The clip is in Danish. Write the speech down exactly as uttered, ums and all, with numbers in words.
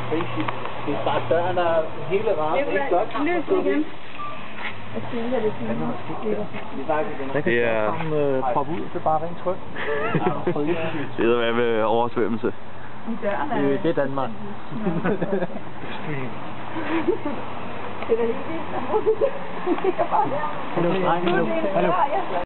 Det er bare døren, der er hele ramt. Det er løs igen. Jeg tænker, det er Det er... Prop ud, det er bare rent tryk. Det er med oversvømmelse. Døren er... Det, det er Danmark. Det er da helt vildt. Det er bare der. Hallo, dreng. Hallo.